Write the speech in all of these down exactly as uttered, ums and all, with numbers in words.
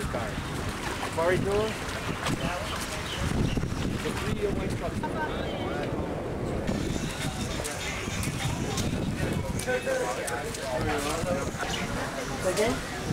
car. Corridor. The three away structure. Again?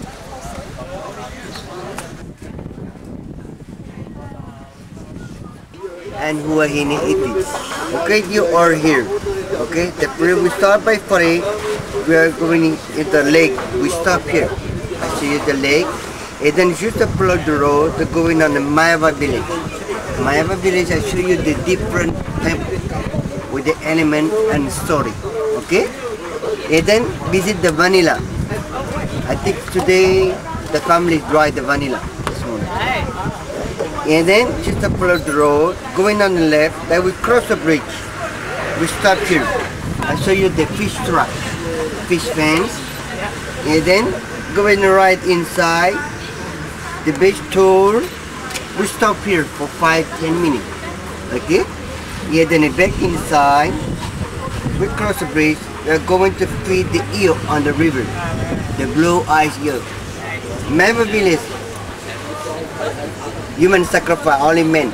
And Huahine it is. Okay, you are here. Okay, the we start by Fare. We are going into the lake. We stop here. I show you the lake. And then just follow the road to going on the Mayava village. Mayava village, I show you the different temple with the element and story. Okay? And then visit the vanilla. I think today the family dry the vanilla this morning. And then just follow the road, going on the left, then we cross the bridge. We stop here. I show you the fish trap, fish fence. And then going right inside, the beach tour. We stop here for five, ten minutes. Okay? And then back inside, we cross the bridge. We are going to feed the eel on the river, the blue ice eel. Mayava village. Human sacrifice, only men.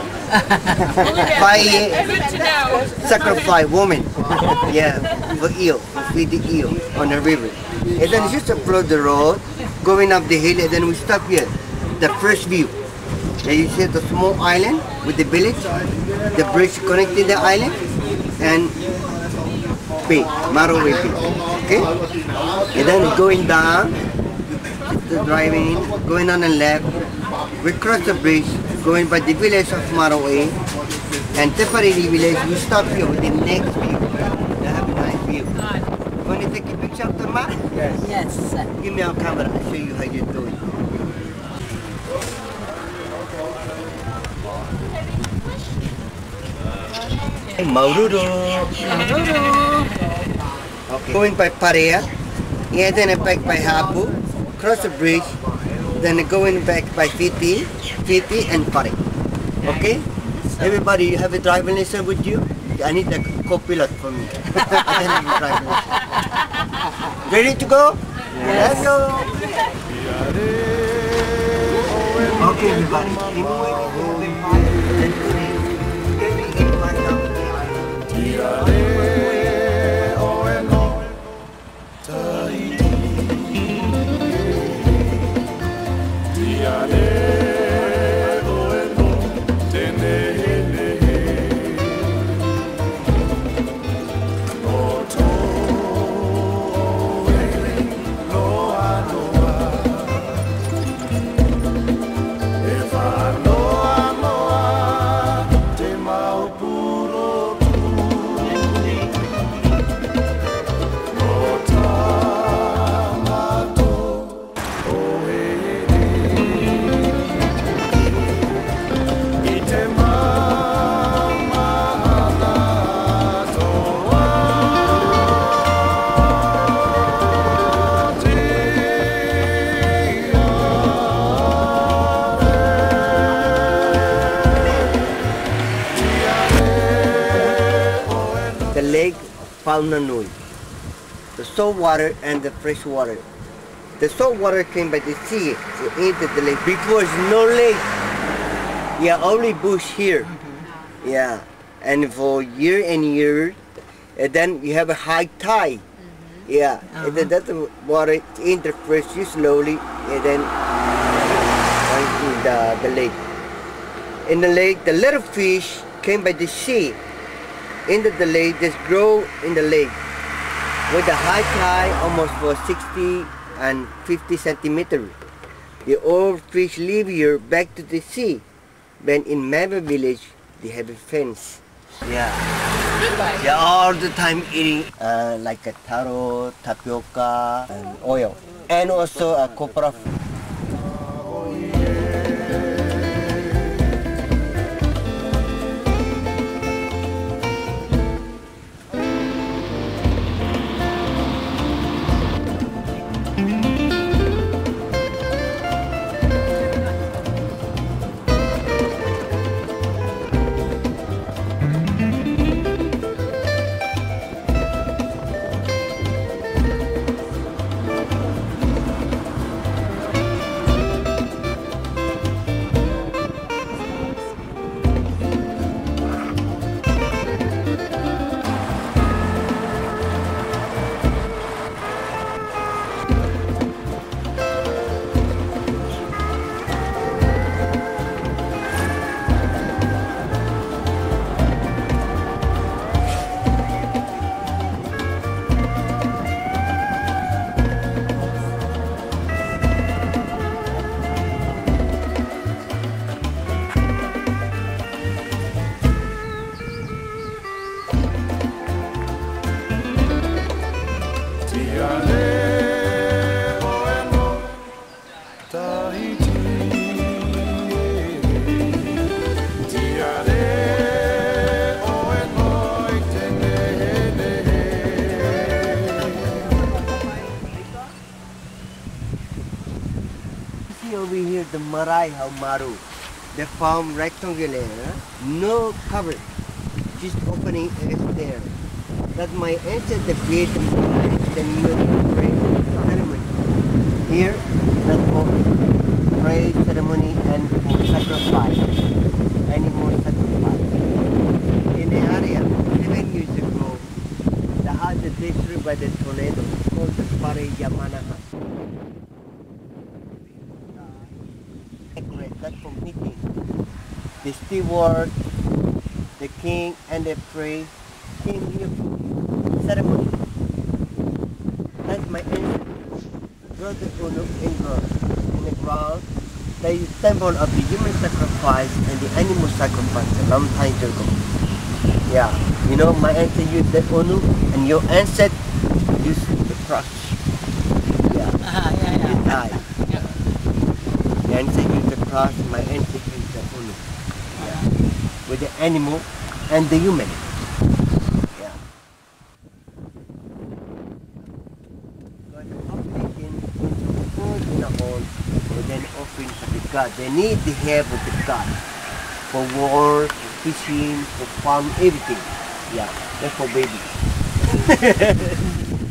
Five sacrifice women. Yeah, for eel, for feed the eel on the river. And then just follow the road, going up the hill, and then we stop here. The first view. There you see the small island with the village, the bridge connecting the island, and bay, Maraway Bay. Okay? And then going down, the driving, going on the left. We cross the bridge, going by the village of Maraway, and temporary village. We stop here with the next view. They have a nice view. You want to take a picture of the map? Yes. Yes. Give me your camera. I'll show you how you do it. Maururu. Okay. Going by Parea, and then back by Habu, cross the bridge. Then going back by Fiti, Fiti and Pare. Okay? Everybody, you have a driving license with you? I need a co-pilot for me. I don't have a driving license. Ready to go? Yes. Let's go! Okay, everybody. The lake Paunanui, the salt water and the fresh water. The salt water came by the sea, it entered the lake. Before no lake, yeah, only bush here. Mm-hmm. Yeah, and for year and year, and then you have a high tide. Mm-hmm. Yeah, uh-huh. And then that water enters fresh slowly, and then into the, the lake. In the lake, the little fish came by the sea. Into the lake, just grow in the lake. With the high tide, almost for sixty and fifty centimeters. The old fish live here back to the sea. Then in Mayava village, they have a fence. Yeah. They're all the time eating uh, like a taro, tapioca, and oil. And also a copra. See over here the Marai Maru. They form rectangular, no cover, just opening is there. That my ancestors create the Marai, the new prayer ceremony. Here, that's for prayer ceremony and for sacrifice, animal sacrifice. In the area, seven years ago, the house is destroyed by the tornado called the Pare Yamanaha. That's for meeting. The steward, the king, and the priest came here for ceremony. That's my ancestors. Brother Uno in her in the ground. The symbol of the human sacrifice and the animal sacrifice a long time ago. Yeah, you know my ancestors used the Uno and your ancestors used the cross. Yeah, Ah, yeah, yeah. you die. Yeah. The ancestor used the cross, my ancestor used the Uno. Yeah. With the animal and the human. Yeah. But the population is food in a hole with an offering to the God. They need the help of the God for war, for fishing, for farm, everything. Yeah, that's for babies.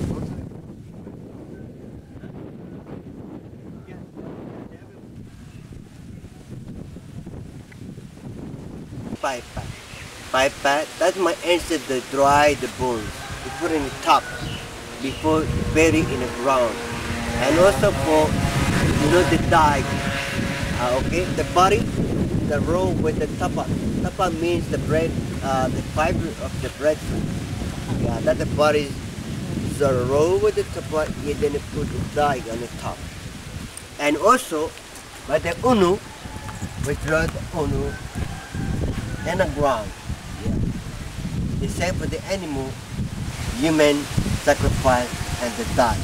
Pipe pat. Pipe pat, that's my ancestor dry the bones. We put in the top before bury in the ground. And also for, you know, the dye. Uh, okay, the body, the roll with the tapa. Tapa means the bread, uh, the fiber of the breadfruit. Yeah, that's the body. The roll with the tapa, and then you put the dye on the top. And also, by the unu, we draw the unu and the ground. Yeah. The same for the animal, human sacrifice and the die.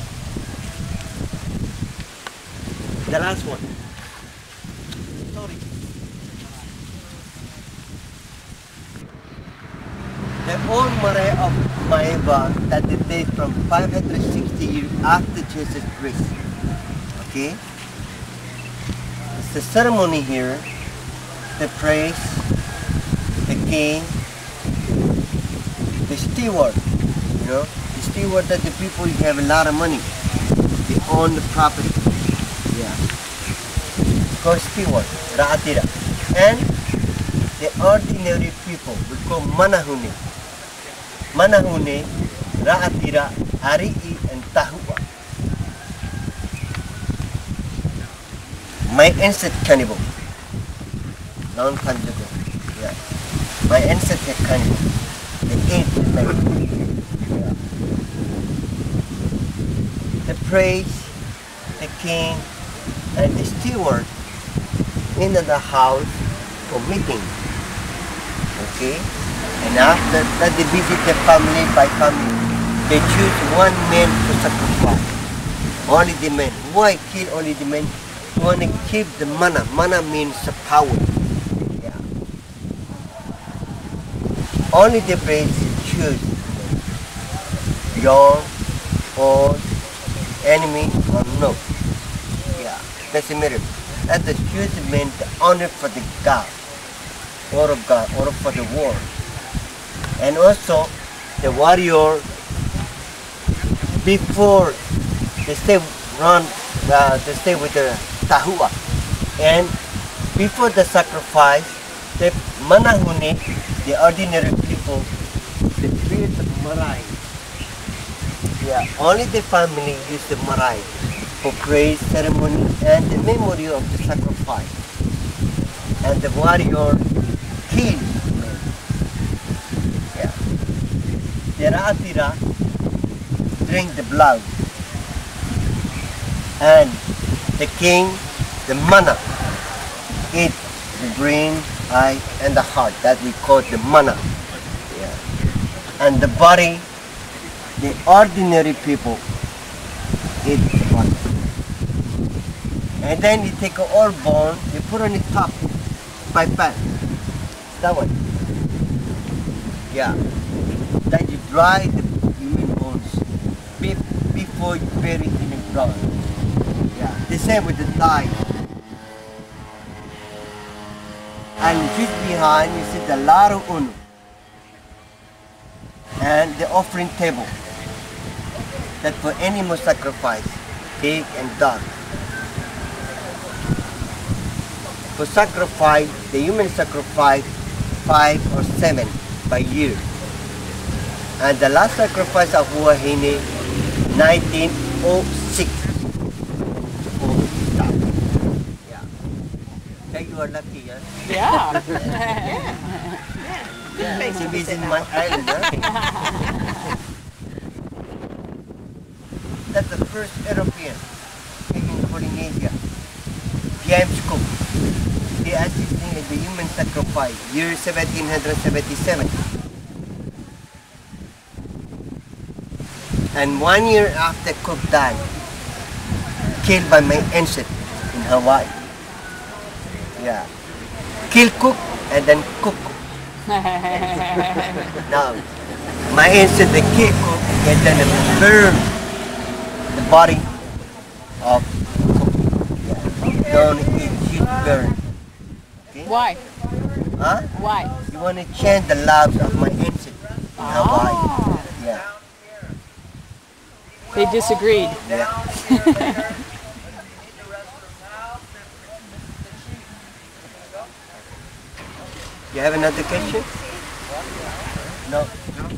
The last one. Sorry. The old Marae of Maeva that dates from five hundred sixty years after Jesus Christ. Okay? It's the ceremony here, the praise, the king, the steward, you know, the steward that the people who have a lot of money, they own the property, yeah, called steward, Ra'atira, and the ordinary people, we call Manahune, Manahune, Ra'atira, Ari'i, and Tahua. My ancestor cannibal, long time ago, yeah. My ancestor cannibal, they ate the meat. Yeah. The priest, the king, and the steward in the house for meeting. Okay? And after that they visit the family by family. They choose one man to sacrifice. Only the men. Why kill only the men? You want to keep the mana. Mana means the power. Yeah. Only the priest choose young, old, enemy, or no. Yeah, that's the miracle. That's the choose meant the honor for the God, or of God, or for the war. And also the warrior before they stay run, uh, they stay with the tahua, and before the sacrifice, the manahune, the ordinary people, they create the marae. Yeah, only the family use the marae for praise ceremony and the memory of the sacrifice. And the warrior kill. Yeah. The Ra'atira drink the blood. And the king, the mana, eat the brain, eye, and the heart. That we call the mana. Yeah. And the body, the ordinary people eat the bottom. And then you take an old bone, you put on the top by pan. That one. Yeah. Then you dry the human bones be- before you bury it in the ground. Yeah. The same with the thigh. And just behind you see the Laro Unu and the offering table. That for animal sacrifice, pig and dog. For sacrifice, the human sacrifice five or seven by year. And the last sacrifice of Huahine, nineteen oh six. Oh, stop. Yeah. So you are lucky, huh? Yeah. yeah. Yeah. Yeah. To visit my island, huh? That's the first European came in Polynesia. James Cook. He assisting in the human sacrifice, year seventeen seventy-seven. And one year after Cook died, killed by my ancestor in Hawaii. Yeah. Kill Cook and then cook. Now, my ancestor killed Cook and then burn the body of Cook. Yeah. Don't eat shit burn. Okay? Why? Huh? Why? You want to change the lives of my ancestors in Hawaii. Ah. Yeah. They disagreed. Yeah. You have another question? No.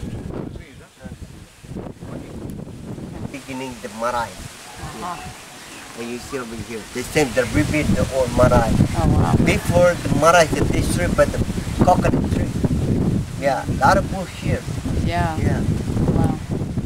Beginning the marae. Uh-huh. And you see over here, they same the rebuild the old marae. Oh wow. Before the marae is destroyed by the coconut tree. Yeah, a lot of bush here. Yeah. Yeah. Wow.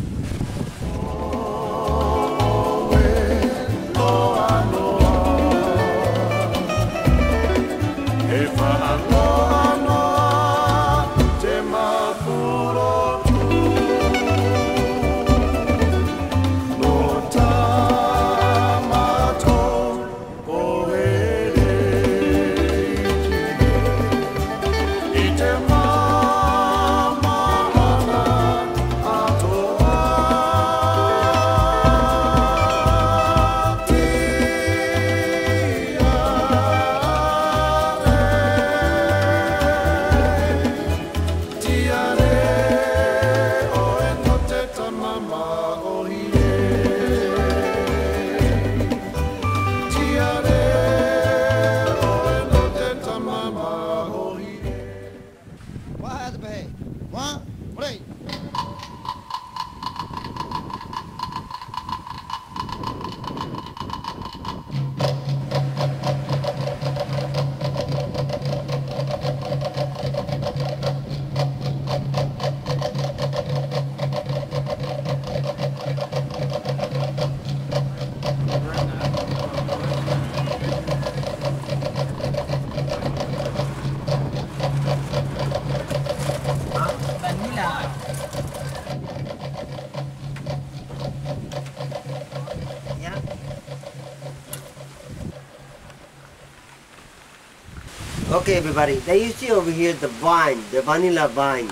Okay, everybody. Now you see over here the vine, the vanilla vine.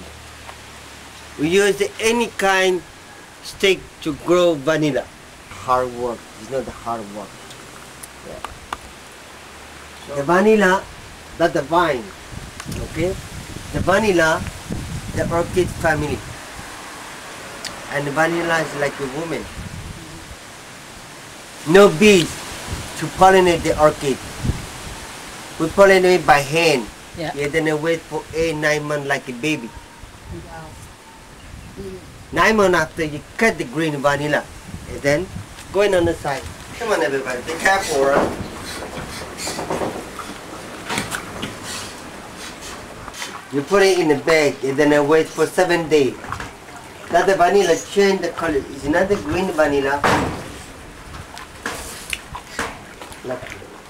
We use any kind stick to grow vanilla. Hard work. It's not the hard work. Yeah. The vanilla, that's the vine. Okay? The vanilla, the orchid family. And the vanilla is like a woman. No bees to pollinate the orchid. We pollinate by hand. Yeah. Yeah, then I wait for eight, nine months like a baby. Wow. Nine months after you cut the green vanilla. And then going on the side. Come on everybody, be careful, right? You put it in a bag and then I wait for seven days. That the vanilla change the color. It's not the green vanilla. Like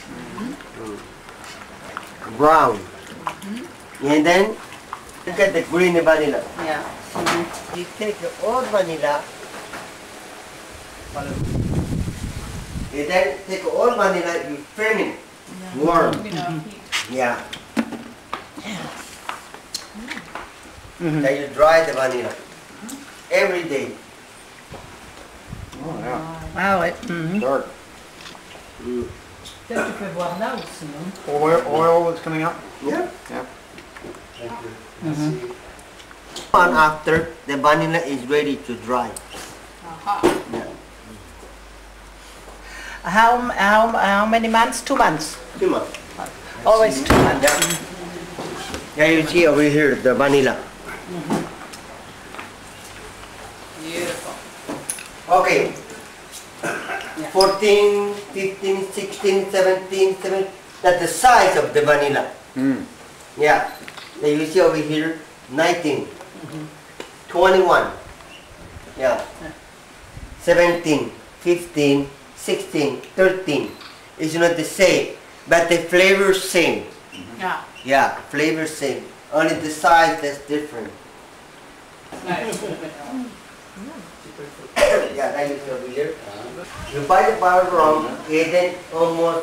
brown. Mm-hmm. And then you get the green vanilla. Yeah. Mm-hmm. You take the old vanilla, follow me. And then take all vanilla, you frame it, warm. Yeah. Mm-hmm. Then you dry the vanilla every day. Oh, yeah. Ah ouais. Mhm. Dark. Peut-être tu peux voir là aussi, non? Oil, oil is coming out? Yeah. Yeah. Thank you. Mhm. And after the vanilla is ready to dry. Aha. Yeah. How, how, how many months? Two months? Two months. Always two months. Yeah. Yeah, you see over here the vanilla. Beautiful. Okay. fourteen, fifteen, sixteen, seventeen, seventeen. That's the size of the vanilla. Mm. Yeah. Then you see over here nineteen, twenty-one. Yeah. seventeen, fifteen, sixteen, thirteen. It's not the same, but the flavor same. Yeah. Yeah, flavor same. Only the size that's different. Nice. Yeah, that is over here. You buy the powder rum, and then almost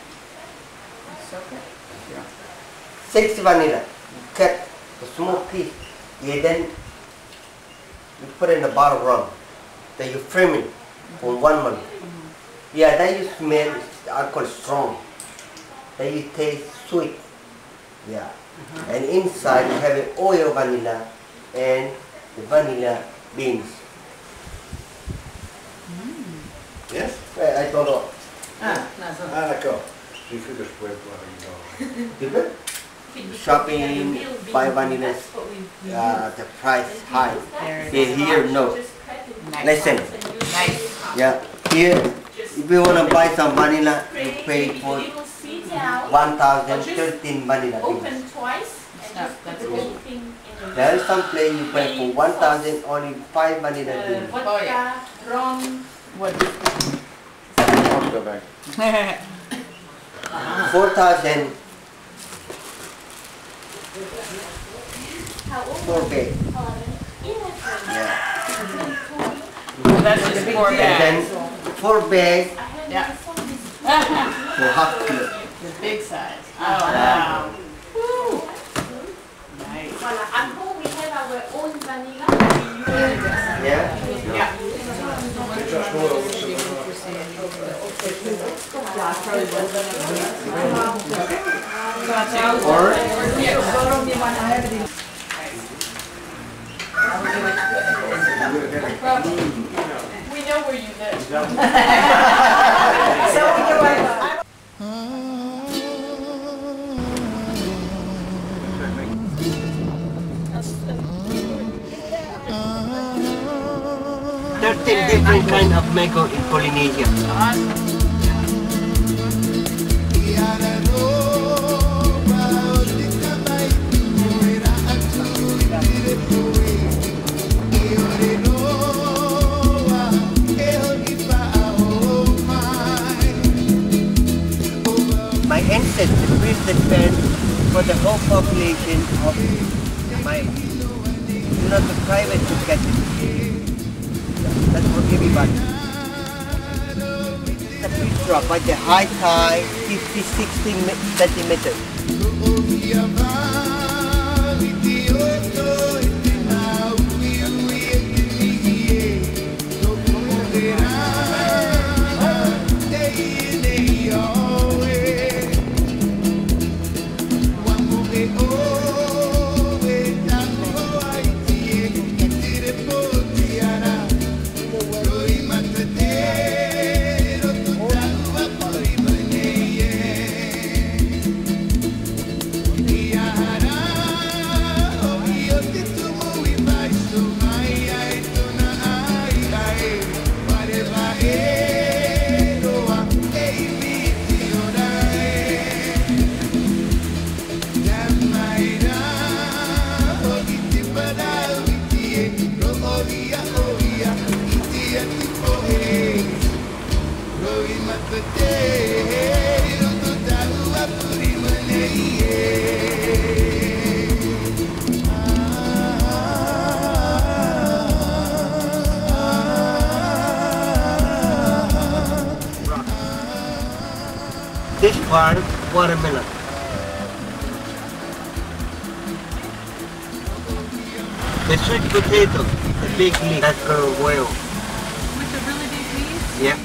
six vanilla. Cut a small piece, and then you put in a bottle of rum. Then you frame it for one month. Yeah, then you smell alcohol strong. Then you taste sweet. Yeah. And inside you have an oil vanilla and the vanilla beans. Yes? I, I don't know. Ah, that's Ah, d'accord. J'ai cru que je pouvais boire une You good? Shopping, buy vanilla, uh, the price high. Yeah, here, no. Listen. nice. Yeah, here, if you want to buy some vanilla, you pay for one thousand thirteen vanilla beans. Open twice and Yeah, just put that's the good. whole thing in the There is some place you pay for one thousand only five vanilla uh, beans. vodka, Oh, yeah. rum. What? I'll go back. four thousand How old? four bags. eleven. Yeah. That's just four And bags. then four bags I had Yeah. never saw this. for half kilo. The big size. Oh, wow. Woo. Nice. Voilà. At home we have our own vanilla. Yeah? Yeah. Or We know where you live. thirteen different kind of mango in Polynesia. My ancestors built the fence for the whole population of my, you know, the private to get it. That's for everybody. The fish drop by the high tide, fifty, sixty centimeters. This part, watermelon. The sweet potato, the big leaf, that's gonna boil. With the really big leaves? Yeah.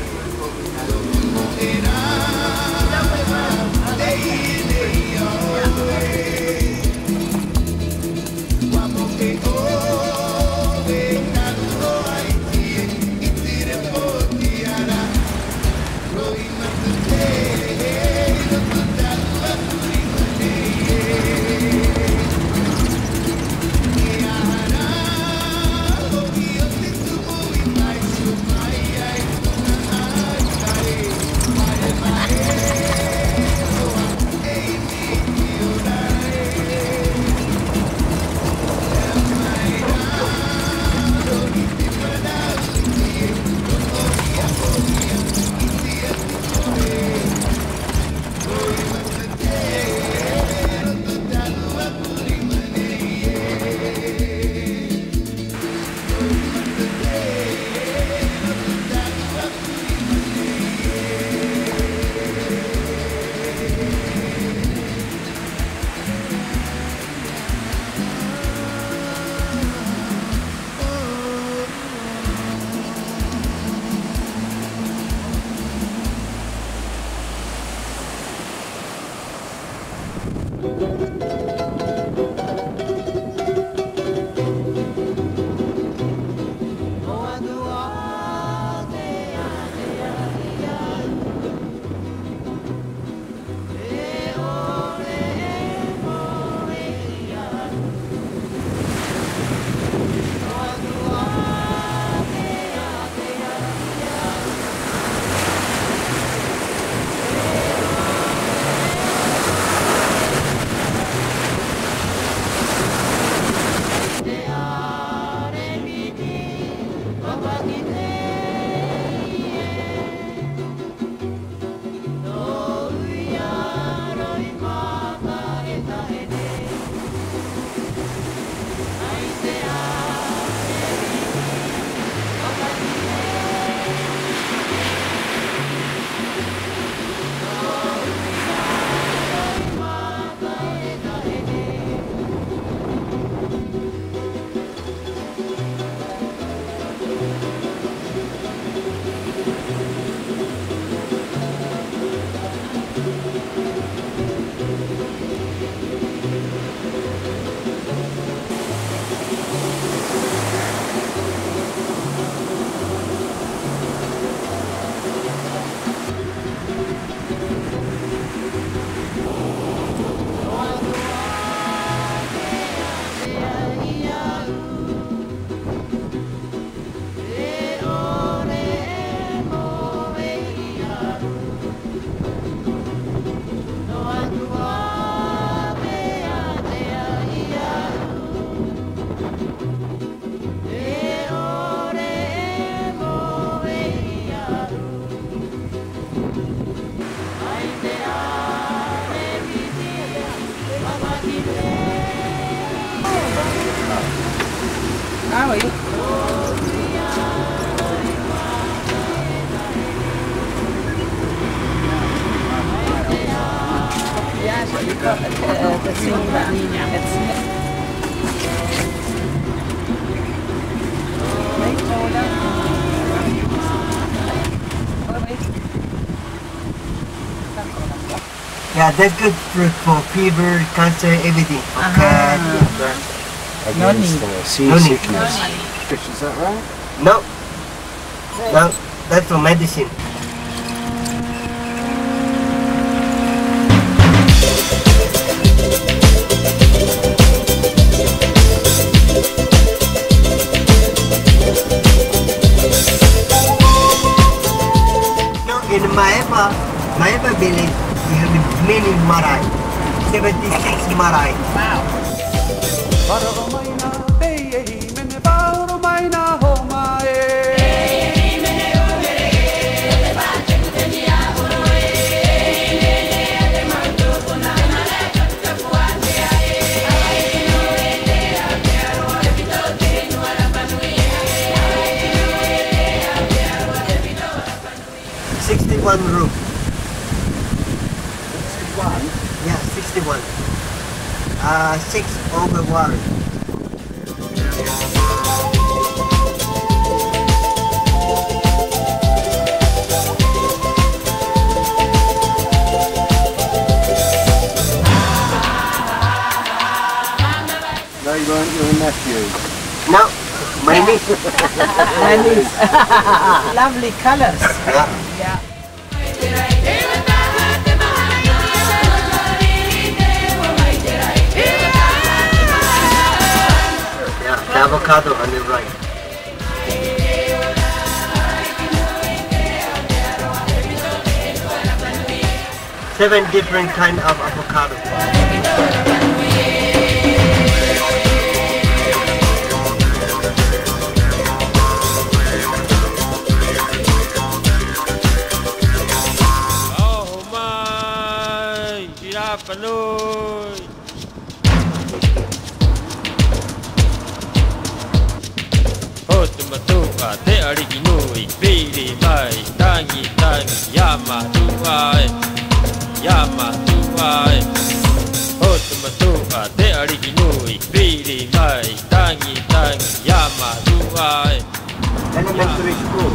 Ah oui. Ja, zo je kan het, uh, dat zien we dan niet meer. Het nee, zo dan. Yeah, that's good fruit for fever, cancer, everything. For cat, No need. No need. Is that right? No. No, that's for medicine. No, in Maeva, Maeva village, we have many marae. seventy-six marae. Wow. sixty-one room. one. Uh, six over water. No, you weren't your nephew. No, my niece. My niece. Lovely colors. Yeah. Yeah. Yeah, the avocado on the right. Seven different kind of avocado. Panoy. Hot matuka te ariki nui pili mai tangi tangi yama tuai yama tuai. Hot matuka te ariki nui pili mai tangi tangi yama tuai. Elementary school.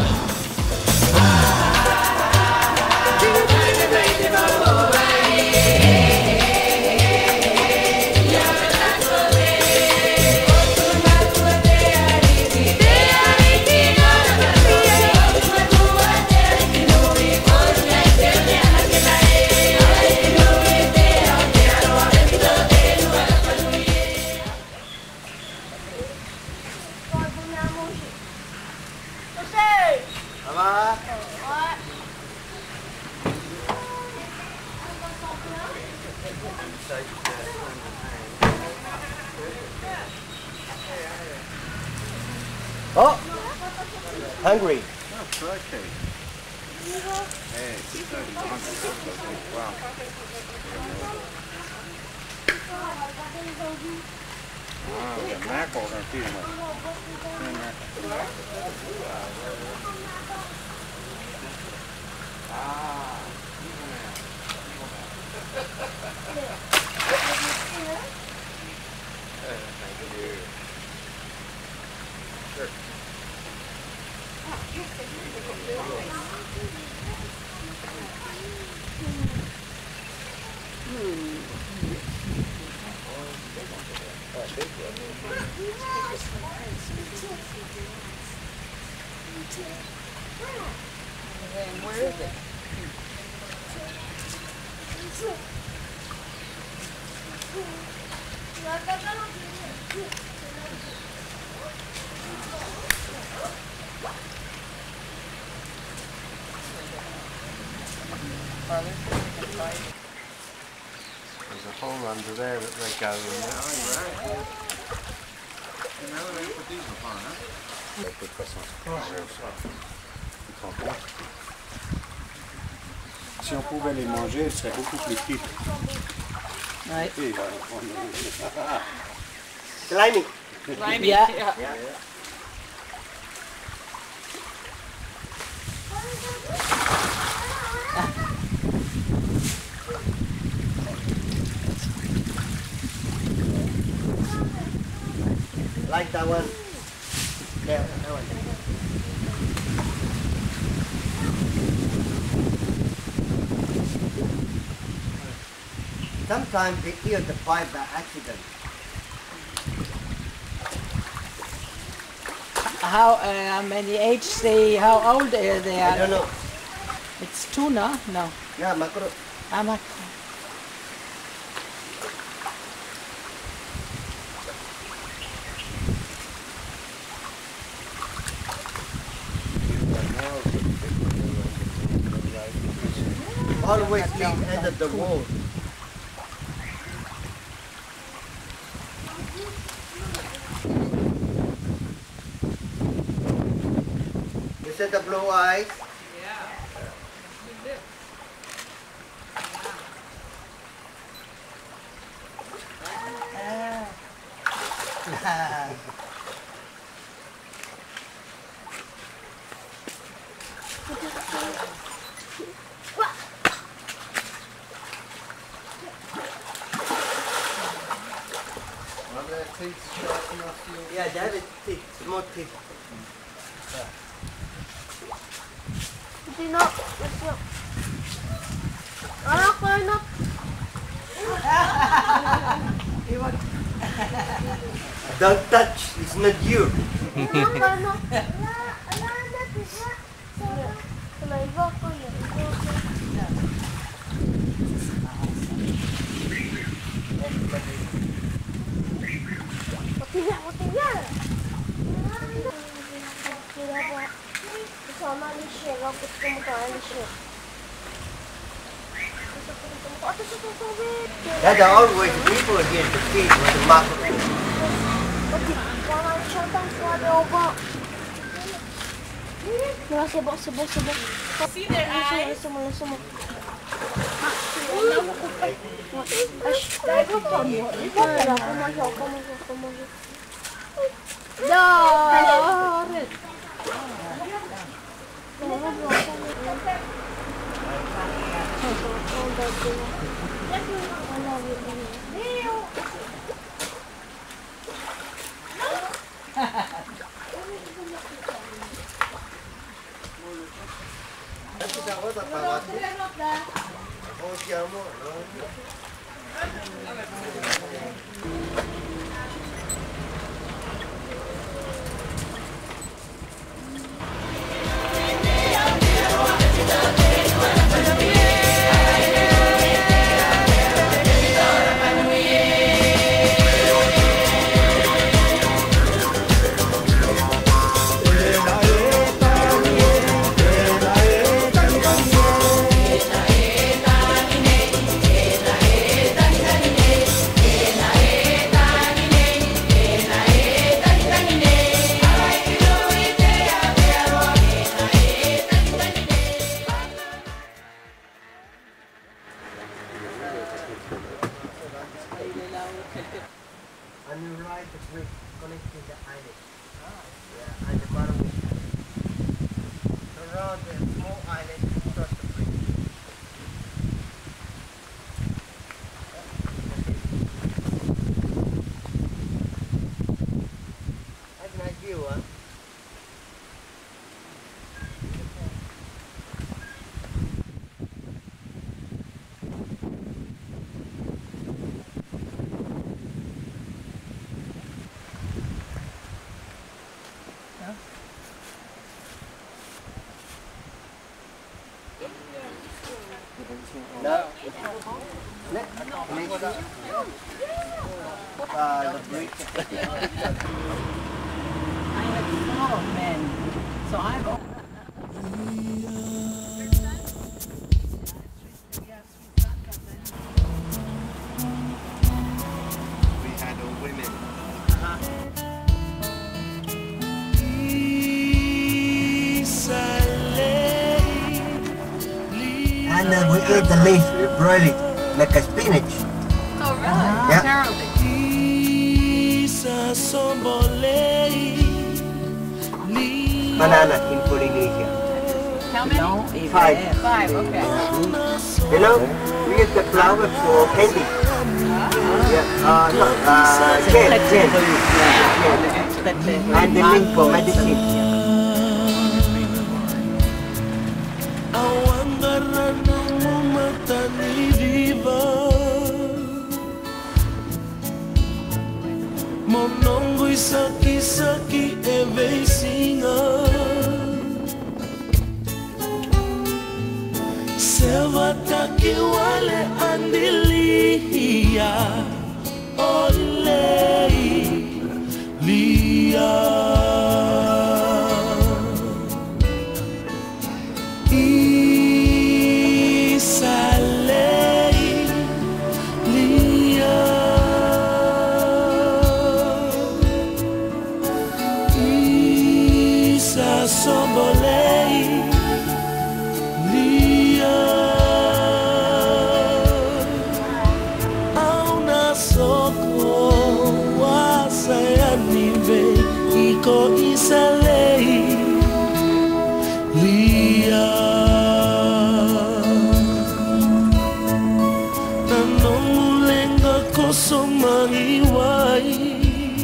Oh, hungry. Oh, crikey. Hey, it's thirty hungry. Wow. Wow, the mackerel are feeding us. Ah, Where is it? there's a hole under there that they go in. Si on pouvait les manger, elles seraient beaucoup plus petites. Ouais. Et, euh, Slimy. Yeah. Yeah. Like that one. Yeah, that one. Sometimes they eat the pie by accident. How uh, many age they? How old are they? I don't know. It's tuna? No. Yeah, mackerel. Ah, mackerel. Always leave end of the wall. Is it the blue eyes? Yeah. teeth sharp enough for you? Yeah, they have it thick, small teeth. Hindi na. Let's go. Anak ko, anak. Don't touch, it's not you. Anak ko, anak. Saliva ko yun. Matigya, matigya. Kira pa. Kasama ni siya. Kapit ko mukhaan ni siya. Ito siya sasabit. Yeah, there are always people here to feed with the market. Jangan syaitan suara obat. Mula sebab sebab sebab. See their eyes? Semua semua. Ash, dah kamu. Dah kamu masuk, kamu masuk, kamu masuk. Dah. On your right, the bridge connecting the island. Yeah, and the bottom. Around the small island, across the bridge. That's a nice view, huh? No. Uh, the bridge. I have four men, so I've. We had all women. And uh, we ate the leaf, we broil it like a spinach. Oh, really? Yeah. Terrible. Banana in Polynesia. How many? No, even Five. Five, okay. You know, we use the flower for candy. Yeah, uh, no, uh, jam, jam. And the leaf for medicine. Monongo isaki-saki evesinga Selva taki wale andilia Ole lia Isalei lia Sombolei lia au na soko wa sayani ve iko isalei lia nanomulenga kosomari wai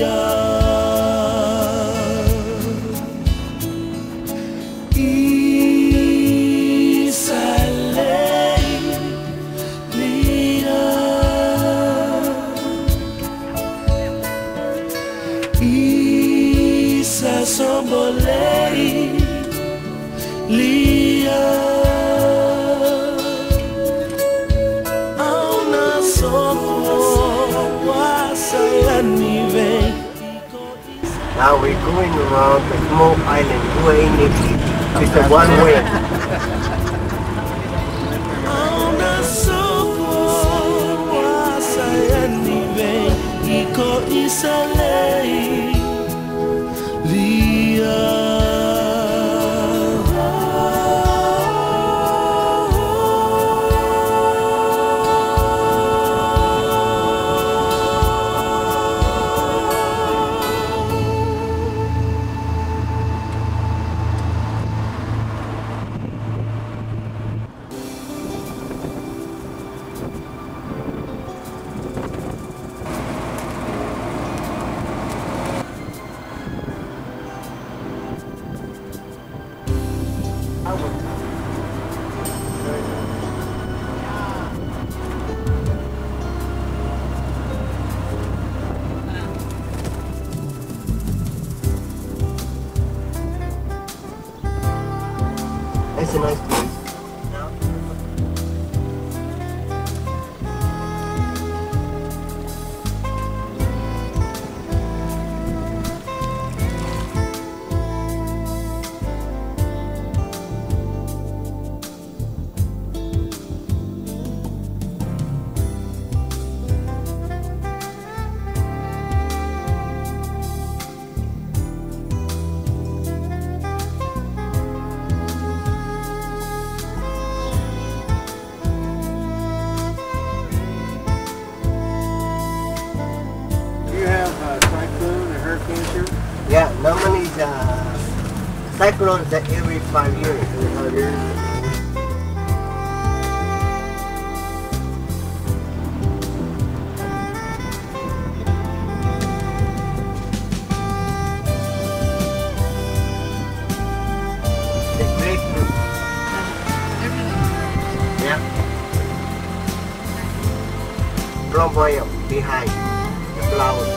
Sombolei Lia Auna Soko Wasayani vem. Now we're going around the small island Huahine. It's a one way. Auna Soko Wasayani vem. Iko Isalei Lia. It's a nice place. Yeah, normally the cyclone is every five years. Every five years. The grapefruit. Yeah. Flamboyant behind the flowers.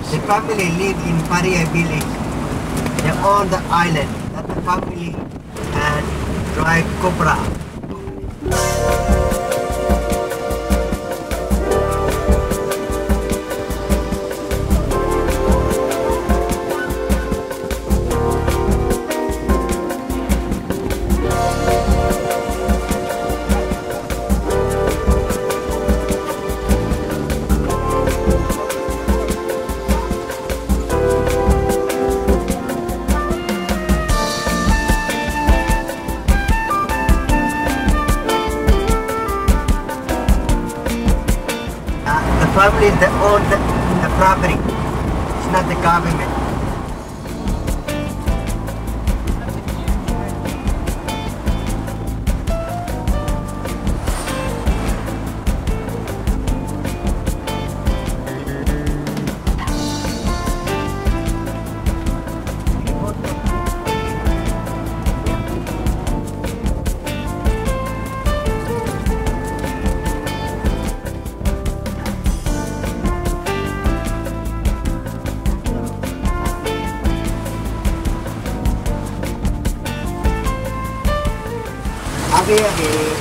The family live in Paria village. They own the island. That the family and drive Cobra. Family that own the, the property. It's not the government. Abe, abe.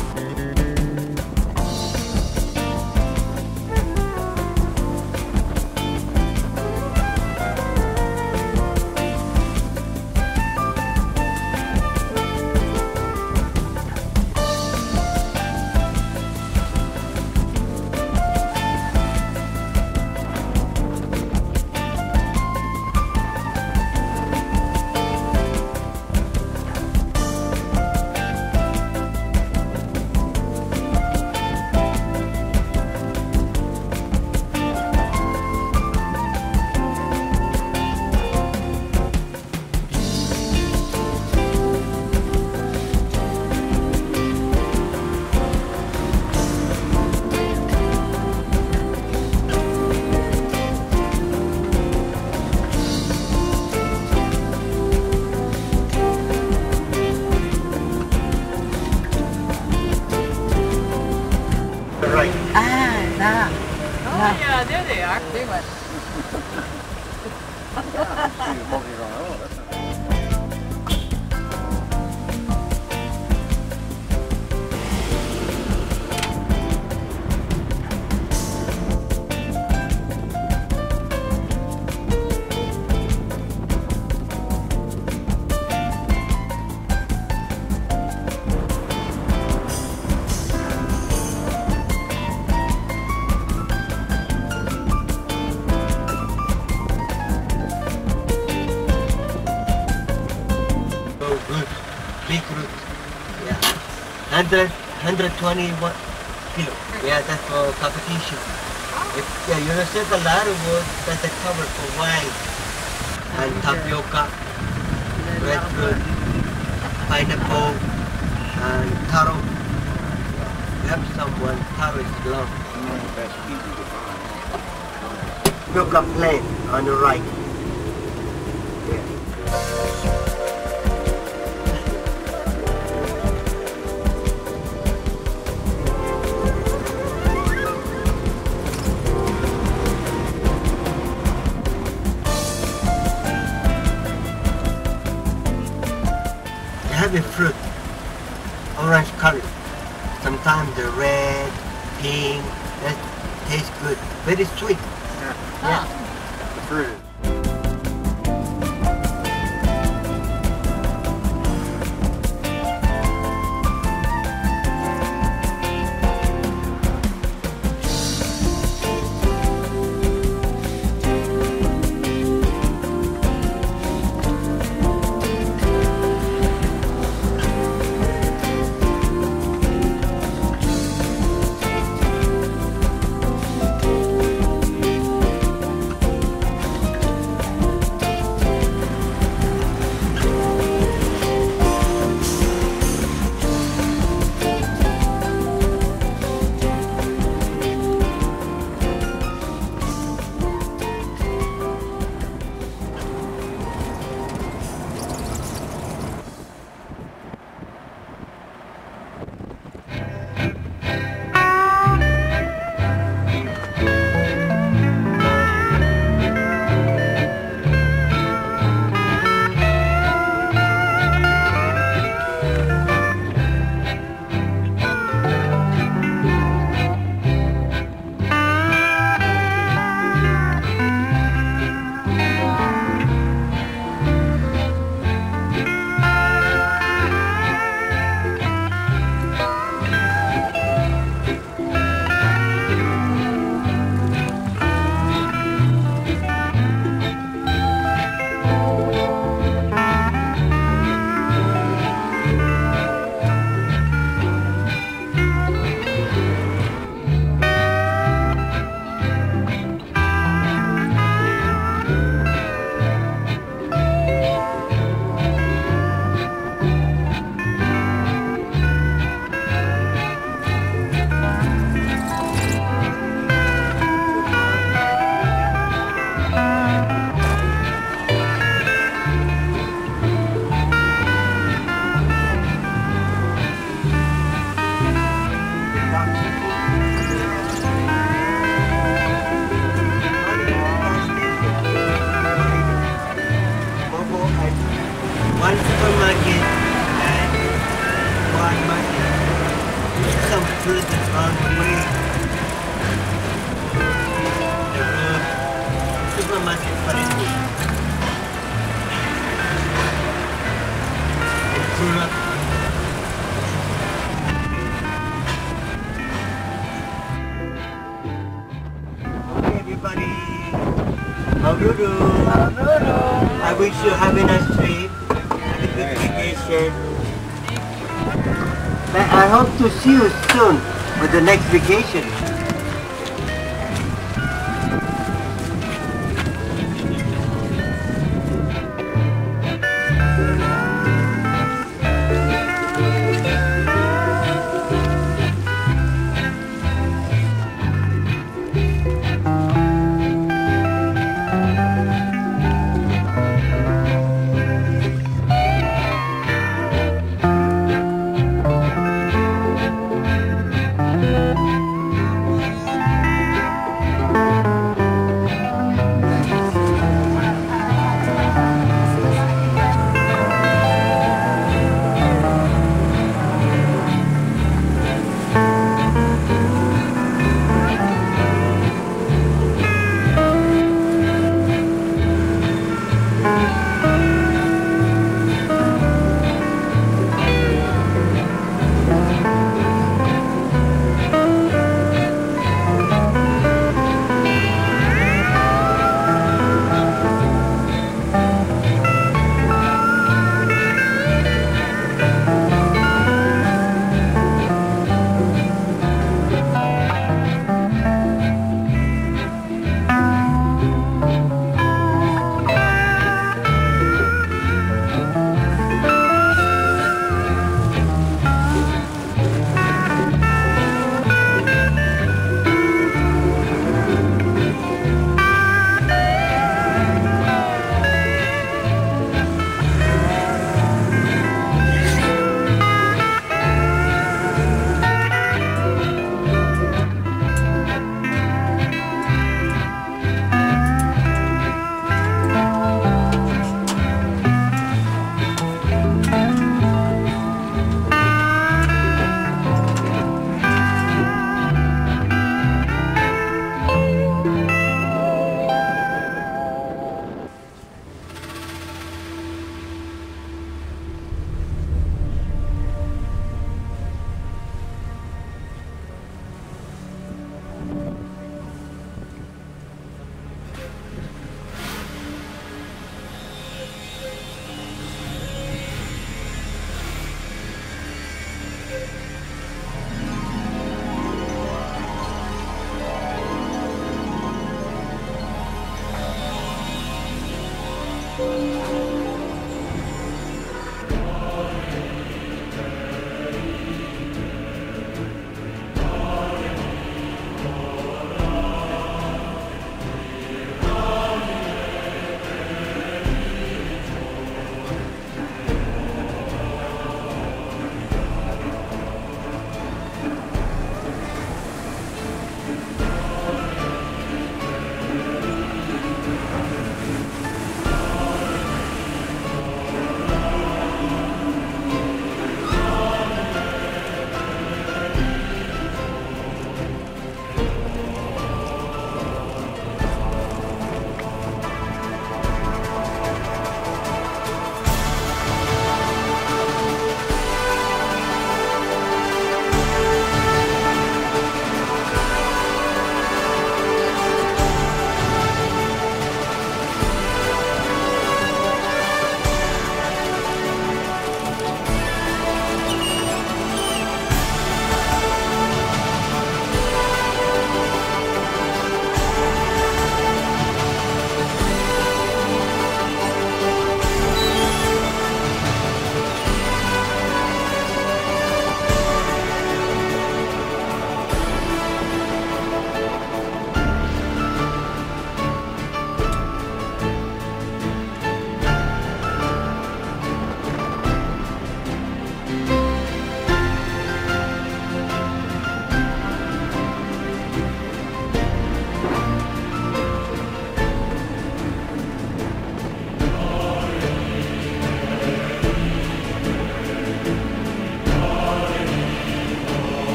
Right. Ah, nah. Oh, yeah, there they are. They went. Good, big root. Yeah, one hundred, one hundred twenty kilo. Yeah, that's for competition. If, yeah, you know, there's a lot of wood that's a cover for wine and tapioca, breadfruit, pineapple, and taro. We have someone, taro is long. Tapioca plain on the right. Heavy fruit, orange color. Sometimes the red, pink, that tastes good. Very sweet. Yeah. Yeah. The fruit. Okay, everybody. How do you do? I wish you have a nice trip. Have a good vacation. I I hope to see you soon for the next vacation.